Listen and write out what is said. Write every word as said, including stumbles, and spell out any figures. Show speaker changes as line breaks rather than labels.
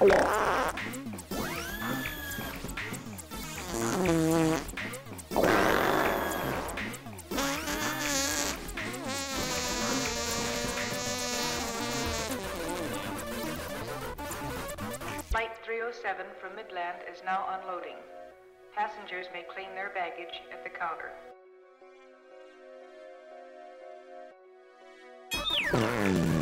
Flight three oh seven from Midland is now unloading. Passengers may claim their baggage at the counter.